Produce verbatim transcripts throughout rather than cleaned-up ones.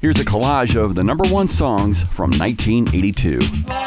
Here's a collage of the number one songs from nineteen eighty-two.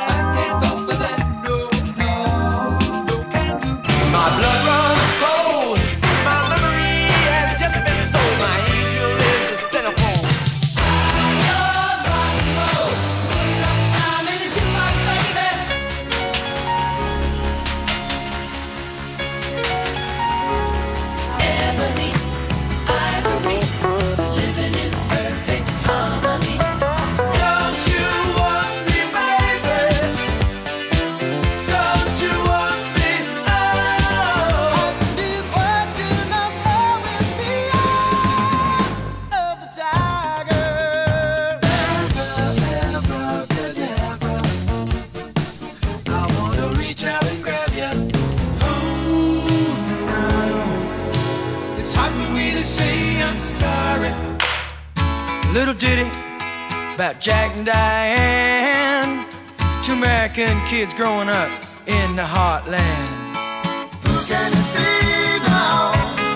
Little ditty about Jack and Diane, two American kids growing up in the heartland. Who can it be now?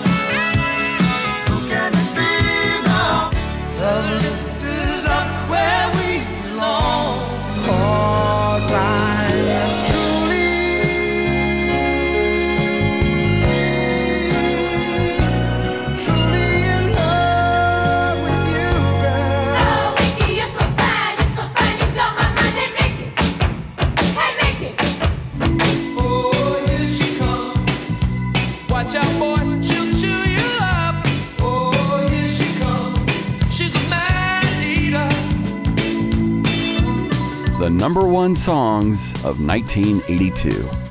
Who can it be now? Love is up where we belong. 'Cause I am truly, truly in love with you, girl. Oh, Mickey, you're so fine, you're so fine, you blow my mind. Hey, Mickey, hey, Mickey. Oh, here she comes. Watch out, boy, she'll chew you up. Oh, here she comes. She's a man eater. The number one songs of nineteen eighty-two.